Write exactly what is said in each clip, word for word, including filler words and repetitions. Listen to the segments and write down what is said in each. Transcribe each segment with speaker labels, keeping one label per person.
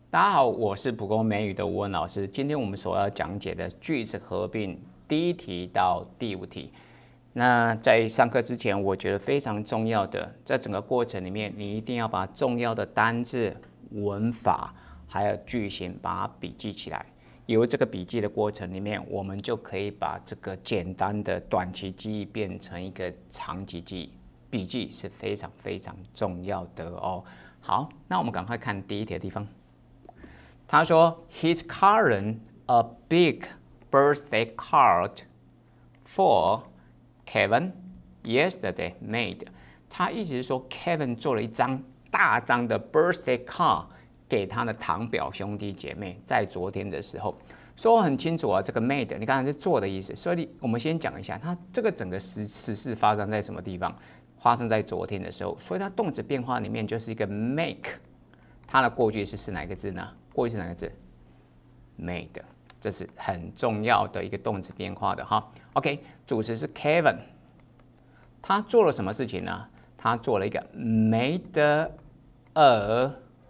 Speaker 1: 大家好，我是蒲公美语的吴文老师。今天我们所要讲解的句子合并第一题到第五题。那在上课之前，我觉得非常重要的，在整个过程里面，你一定要把重要的单字、文法还有句型把它笔记起来。有这个笔记的过程里面，我们就可以把这个简单的短期记忆变成一个长期记忆。笔记是非常非常重要的哦。好，那我们赶快看第一题的地方。他说 ，His current a big birthday card for Kevin yesterday made。他意思是说 ，Kevin 做了一张大张的 birthday card 给他的堂表兄弟姐妹，在昨天的时候说很清楚啊，这个 made 你刚才是做的意思。所以我们先讲一下，它这个整个时时事发生在什么地方？发生在昨天的时候，所以它动词变化里面就是一个 make， 它的过去式是哪个字呢？过去是哪个字 ？made， 这是很重要的一个动词变化的哈。OK， 主词是 Kevin， 他做了什么事情呢？他做了一个 made a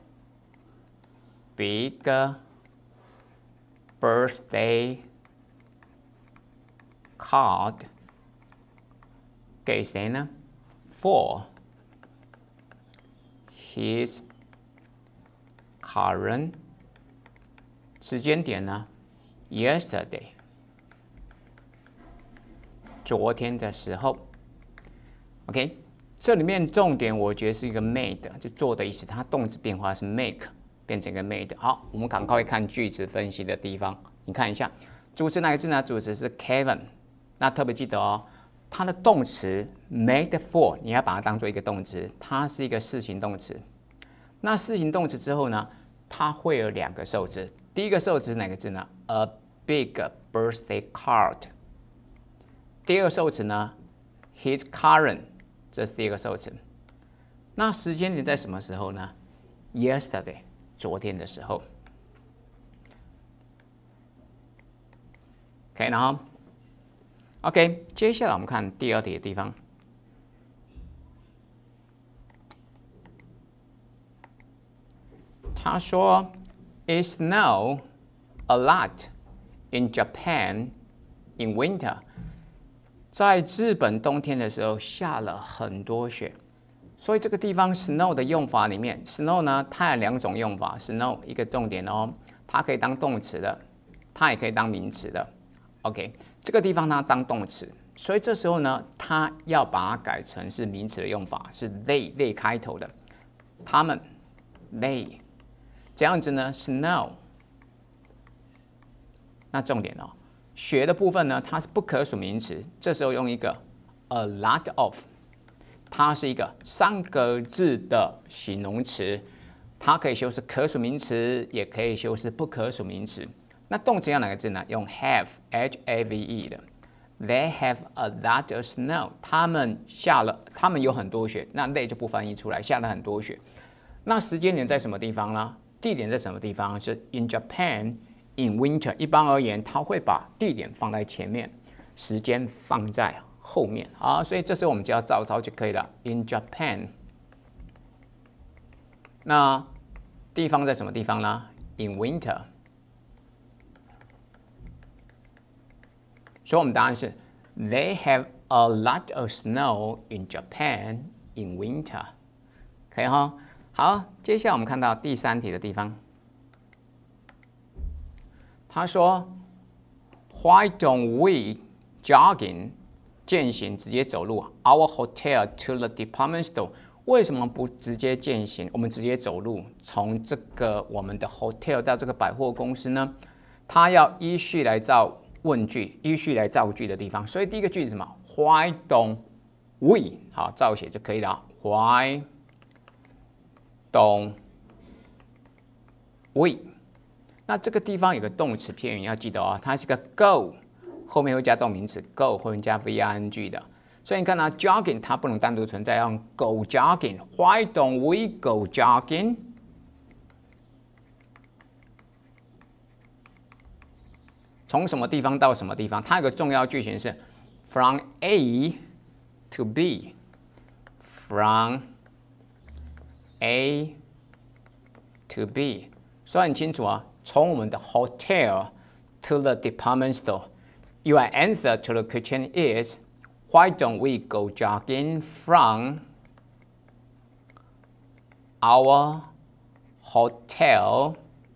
Speaker 1: big birthday card 给谁呢？For his current 时间点呢 ？Yesterday 昨天的时候 ，OK， 这里面重点我觉得是一个 made， 就做的意思，它动词变化是 make 变成一个 made。好，我们赶快看句子分析的地方，你看一下，主词哪个字呢？主词是 Kevin， 那特别记得哦。它的动词 made for， 你要把它当做一个动词，它是一个事情动词。那事情动词之后呢，它会有两个受词。第一个受词是哪个字呢 ？A big birthday card。第二个受词呢 ？His current， 这是第二个受词。那时间点在什么时候呢 ？Yesterday， 昨天的时候。可以了哈。OK， 接下来我们看第二题的地方。他说 ，It snow a lot in Japan in winter。在日本冬天的时候下了很多雪，所以这个地方 snow 的用法里面 ，snow 呢它有两种用法 ，snow 一个重点哦，它可以当动词的，它也可以当名词的。OK。这个地方它当动词，所以这时候呢，它要把它改成是名词的用法，是 they they 开头的，他们 they 这样子呢 ，snow。那重点哦，雪的部分呢，它是不可数名词，这时候用一个 a lot of， 它是一个三个字的形容词，它可以修饰可数名词，也可以修饰不可数名词。那动词要哪个字呢？用 have h a v e 的 ，They have a lot of snow。他们下了，他们有很多雪。那 they 就不翻译出来，下了很多雪。那时间点在什么地方呢？地点在什么地方？是 in Japan in winter。一般而言，它会把地点放在前面，时间放在后面啊。所以这时候我们只要照抄就可以了。In Japan。那地方在什么地方呢 ？In winter。所以我们答案是 They have a lot of snow in Japan in winter， 可以哈。好，接下来我们看到第三题的地方。他说 ，Why don't we jogging 健行直接走路 our hotel to the department store？ 为什么不直接健行？我们直接走路从这个我们的 hotel 到这个百货公司呢？他要依序来造问句，依序来造句的地方，所以第一个句子是什么 ？Why don't we？ 好，照写就可以了。Why don't we？ 那这个地方有个动词片语要记得哦，它是个 go， 后面会加动名词 go， 后面加 V-I-N-G 的。所以你看它 jogging 它不能单独存在，用 go jogging。Why don't we go jogging？从什么地方到什么地方？它有个重要句型是 from A to B，from A to B， 所以很清楚啊，从我们的 hotel to the department store, your answer to the question is, why don't we go jogging from our hotel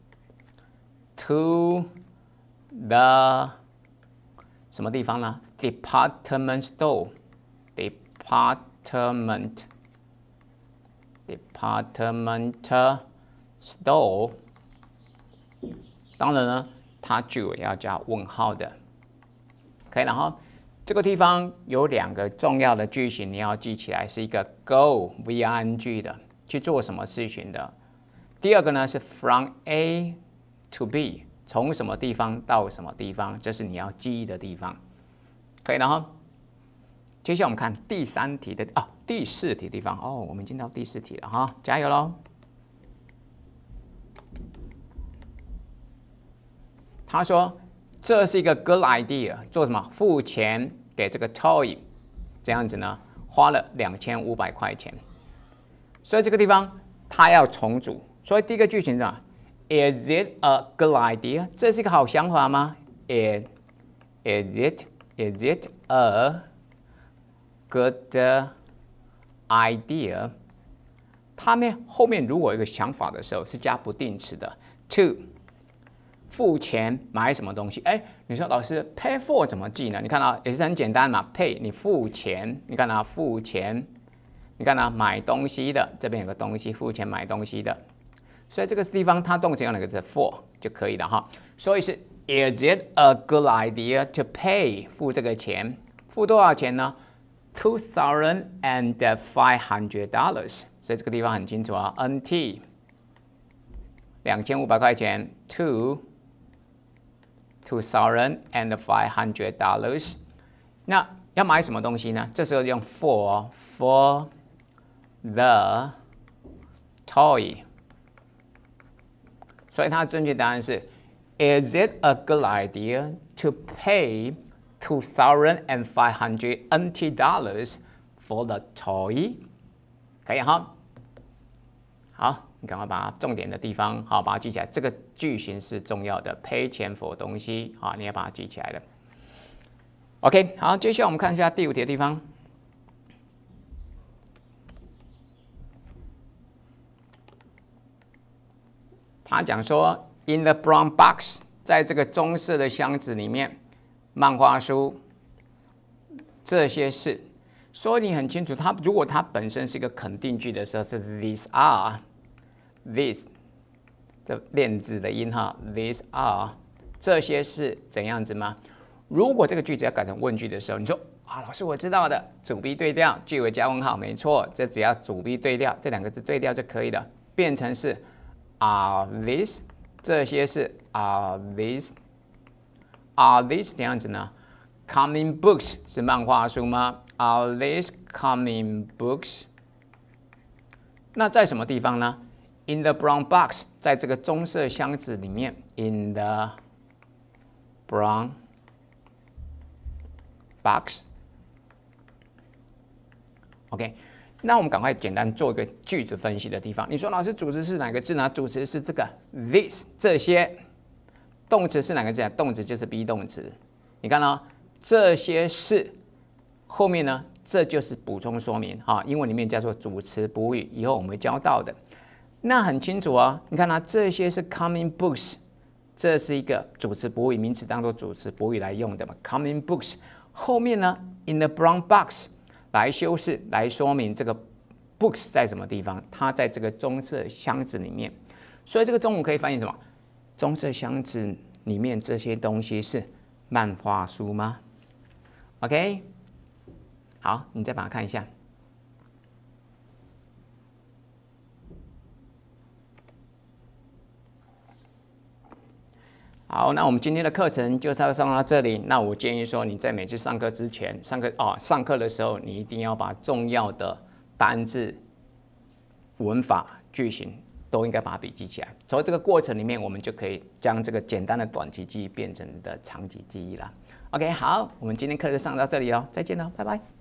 Speaker 1: to the 什么地方呢 ？Department store, department, department store。当然呢，它就要加问号的。OK， 然后这个地方有两个重要的句型，你要记起来，是一个 go v i n g 的，去做什么事情的。第二个呢是 from A to B， 从什么地方到什么地方，这是你要记忆的地方。可以，然后接下来我们看第三题的啊，第四题的地方哦，我们已经到第四题了哈，加油喽！他说这是一个 good idea， 做什么？付钱给这个 toy， 这样子呢，花了两千五百块钱。所以这个地方他要重组，所以第一个句型是什么 ？Is it a good idea？ 这是一个好想法吗 ？Is is it is it a good idea？ 他们后面如果有一个想法的时候是加不定词的 ，to。付钱买什么东西？哎，你说老师 pay for 怎么记呢？你看啊，也是很简单嘛 ，pay 你付钱，你看啊，付钱，你看啊，买东西的这边有个东西，付钱买东西的，所以这个地方它动词用哪个字 for 就可以了哈。所以是 Is it a good idea to pay 付这个钱？付多少钱呢 ？Two thousand and five hundred dollars。所以这个地方很清楚啊 ，N T 两千五百块钱 to。Two thousand and five hundred dollars。那要买什么东西呢？这时候用 for for the toy。所以它的正确答案是 Is it a good idea to pay two thousand and five hundred N T dollars for the toy？ 可以哈。好。你赶快把重点的地方好把它记起来，这个句型是重要的，赔钱 for 东西好，你要把它记起来的。OK， 好，接下来我们看一下第五题的地方。他讲说 ，in the brown box， 在这个棕色的箱子里面，漫画书这些是，所以你很清楚，它如果它本身是一个肯定句的时候，是 these are。These 的练字的音哈 ，These are 这些是怎样子吗？如果这个句子要改成问句的时候，你说啊，老师我知道的，主 B 对调，句尾加问号，没错，这只要主 B 对调，这两个字对调就可以了，变成是 Are these 这些是 Are these Are these 怎样子呢 ？Comic books 是漫画书吗 ？Are these comic books？ 那在什么地方呢？In the brown box， 在这个棕色箱子里面。In the brown box。OK， 那我们赶快简单做一个句子分析的地方。你说老师，主词是哪个字呢？主词是这个 this 这些，动词是哪个字？动词就是 be 动词。你看哦，这些是后面呢，这就是补充说明哈，英文里面叫做主词补语，以后我们会教到的。那很清楚啊，你看啊，这些是 comic books， 这是一个主词补语，名词当做主词补语来用的嘛。comic books 后面呢 ，in the brown box 来修饰，来说明这个 books 在什么地方，它在这个棕色箱子里面。所以这个中文可以翻译什么？棕色箱子里面这些东西是漫画书吗 ？OK， 好，你再把它看一下。好，那我们今天的课程就是要上到这里。那我建议说，你在每次上课之前，上课哦，上课的时候，你一定要把重要的单字、文法、句型都应该把它笔记起来。从这个过程里面，我们就可以将这个简单的短期记忆变成的长期记忆了。OK， 好，我们今天课就上到这里哦，再见了，拜拜。